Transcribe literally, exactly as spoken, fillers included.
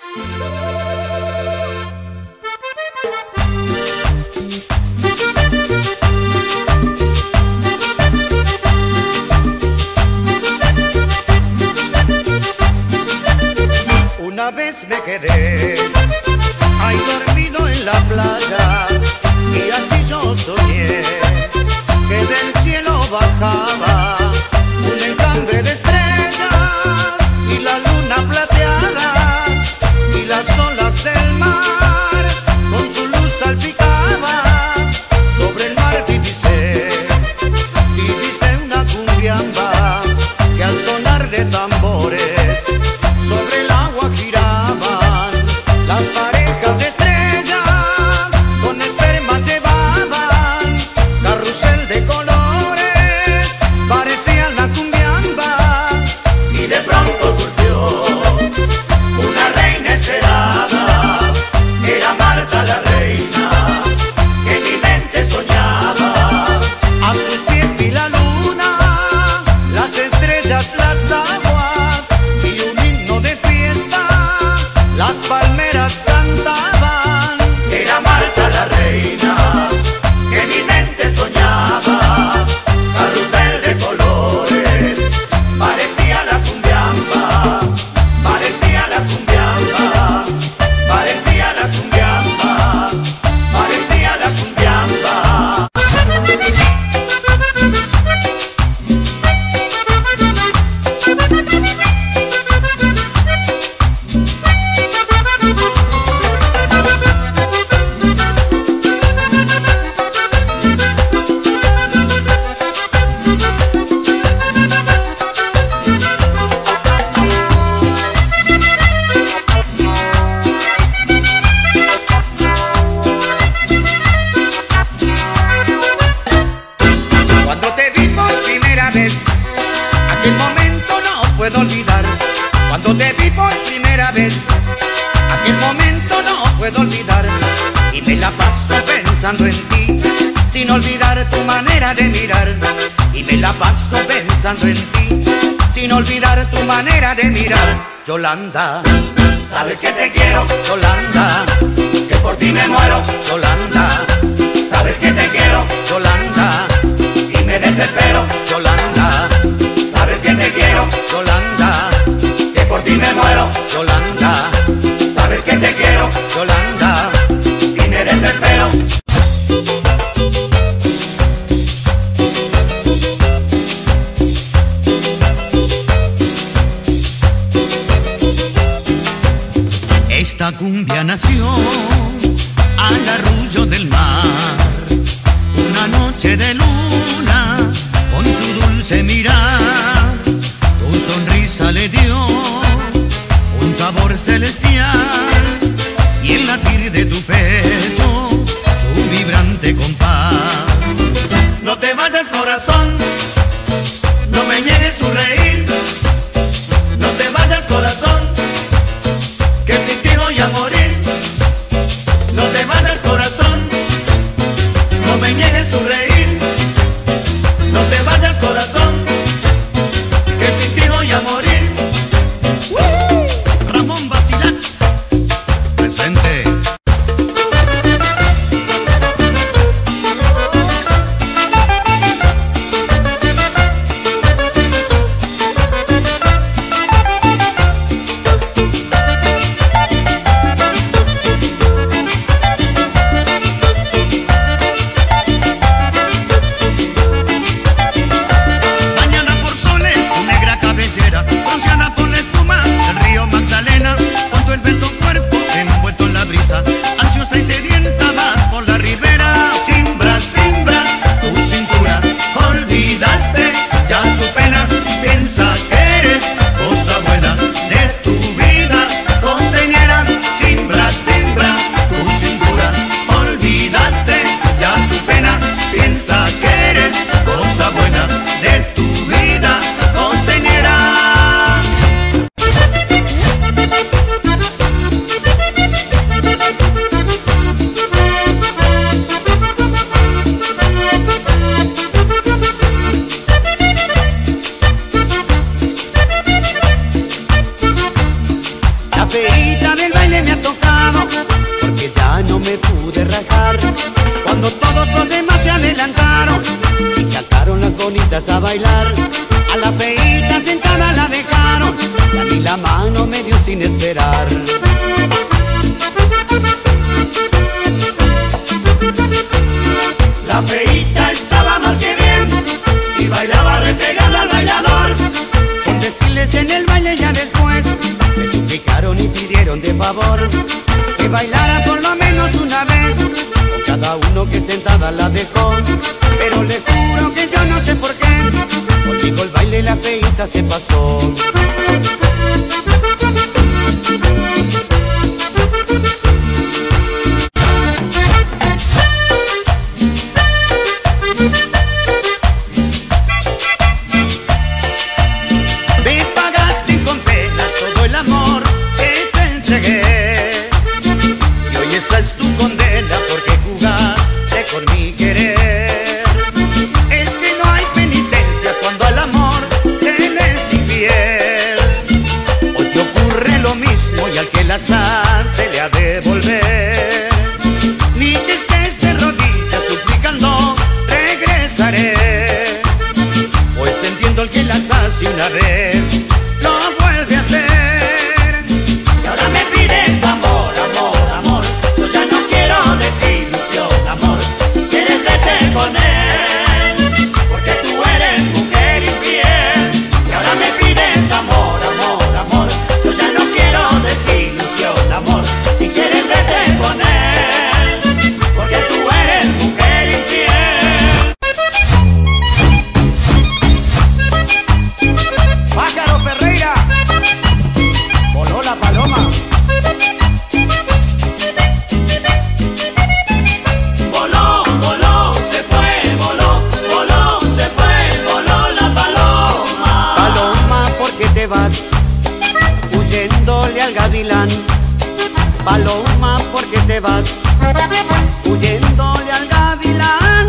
Una vez me quedé ahí dormido en la playa y así yo soñé que del cielo bajaba un enjambre de estrellas y la luna plateada y las olas del mar con su luz salpicaba sobre el mar. Divisé, divisé una cumbiamba que al sonar de tambores sobre el agua giraban las parejas de estrellas, con esperma llevaban carrusel de colores, parecían la cumbiamba, y de pronto surgió una reina esperada, era Marta la reina, que mi mente soñaba. A sus pies vi la luna, las estrellas, las aguas, y un himno de fiesta, las palmeras cantaban. Era Marta la reina, que mi mente soñaba, carrusel de colores, parecía la cumbiamba, parecía la cumbiamba, parecía la cumbiamba, parecía la cumbiamba. Cuando te vi por primera vez, aquel momento no puedo olvidar. Cuando te vi por primera vez, aquel momento no puedo olvidar. Y me la paso pensando en ti, sin olvidar tu manera de mirar. Y me la paso pensando en ti, sin olvidar tu manera de mirar. Yolanda, sabes que te quiero. Yolanda, que por ti me muero. Yolanda, sabes que te quiero. Yolanda, y me desespero. Yolanda, sabes que te quiero. Yolanda, que por ti me muero. Yolanda, sabes que te quiero. Yolanda, y me desespero. Esta cumbia nació al arrullo del mar, una noche de luna con su dulce mirar. Tu sonrisa le dio un sabor celestial y el latir de tu pecho su vibrante compás. No te vayas, corazón, no me niegues tu reír. No te vayas, corazón, que sin ti voy a morir. No te vayas, corazón, no me niegues tu reír. No te vayas, corazón, que sin ti voy a morir. ¡Uh! Ramón Basilat, presente. La feita del baile me ha tocado, porque ya no me pude rajar. Cuando todos los demás se adelantaron y sacaron las bonitas a bailar, a la feita sentada la dejaron y a mí la mano me dio sin esperar. La feita estaba más que bien y bailaba repegada al bailador. Con decirles en el baile ya después me suplicaron y pidieron de favor que bailara por lo menos una vez con cada uno que sentada la dejó. Pero le juro que yo no sé por qué conmigo el baile la feita se pasó. Me pagaste con penas todo el amor que te entregué, y hoy esa es tu condena porque jugaste con mi querer. Es que no hay penitencia cuando al amor se le es infiel. Hoy te ocurre lo mismo y al que el azar se le ha de volver. Ni que estés de rodillas suplicando regresaré, pues entiendo el que las hace una vez lo vuelve a hacer. Y ahora me pides amor, amor, amor. Yo ya no quiero desilusión, amor. Si quieres vete con él, porque tú eres mujer infiel. Y ahora me pides amor, amor, amor. Yo ya no quiero desilusión, amor. Si quieres vete con él, porque tú eres mujer infiel. Pájaro Ferreira, voló la paloma. Voló, voló, se fue, voló, voló, se fue, voló la paloma. Paloma, ¿por qué te vas huyéndole al gavilán? Paloma, ¿por qué te vas huyéndole al gavilán?